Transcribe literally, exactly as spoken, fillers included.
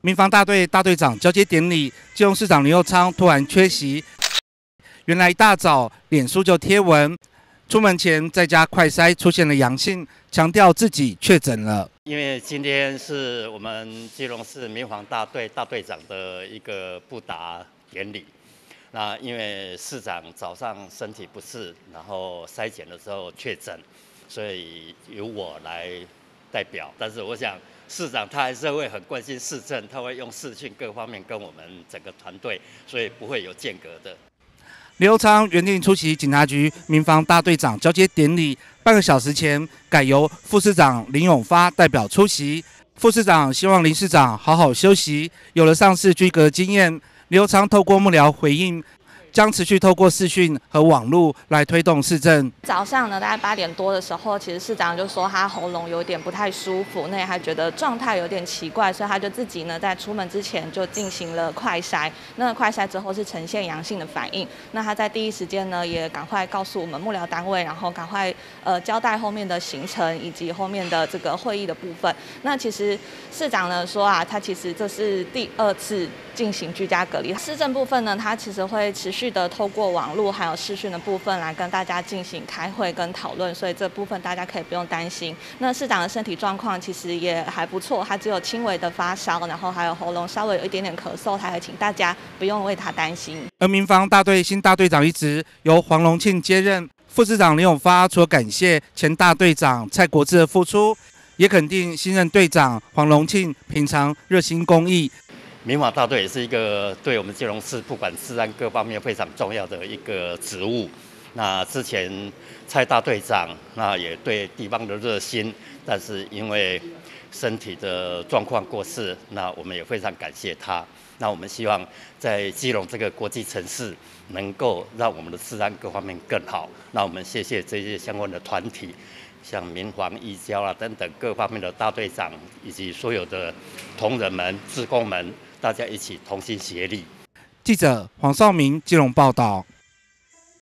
民防大队大队长交接典礼，基隆市长林右昌突然缺席。原来一大早脸书就贴文，出门前在家快筛出现了阳性，强调自己确诊了。 因为今天是我们基隆市民防大队大队长的一个布达典礼。那因为市长早上身体不适，然后筛检的时候确诊，所以由我来代表。但是我想市长他还是会很关心市政，他会用视讯各方面跟我们整个团队，所以不会有间隔的。 林右昌原定出席警察局民防大队长交接典礼，半个小时前改由副市长林永发代表出席。副市长希望林市长好好休息，有了上市居隔经验。林右昌透过幕僚回应，将持续透过视讯和网络来推动市政。 早上呢，大概八点多的时候，其实市长就说他喉咙有点不太舒服，那他觉得状态有点奇怪，所以他就自己呢在出门之前就进行了快筛。那快筛之后是呈现阳性的反应，那他在第一时间呢也赶快告诉我们幕僚单位，然后赶快呃交代后面的行程以及后面的这个会议的部分。那其实市长呢说啊，他其实这是第二次进行居家隔离。市政部分呢，他其实会持续的透过网络还有视讯的部分来跟大家进行开会跟讨论，所以这部分大家可以不用担心。那市长的身体状况其实也还不错，他只有轻微的发烧，然后还有喉咙稍微有一点点咳嗽，他还请大家不用为他担心。 而民防大队新大队长一职由黄荣庆接任，副市长林永发除了感谢前大队长蔡国志的付出，也肯定新任队长黄荣庆平常热心公益。 民防大队也是一个对我们基隆市不管治安各方面非常重要的一个职务。那之前蔡大队长那也对地方的热心，但是因为身体的状况过世，那我们也非常感谢他。那我们希望在基隆这个国际城市，能够让我们的治安各方面更好。那我们谢谢这些相关的团体，像民防、义交啊等等各方面的大队长，以及所有的同仁们、志工们，大家一起同心协力。 记者黄少明基隆报道。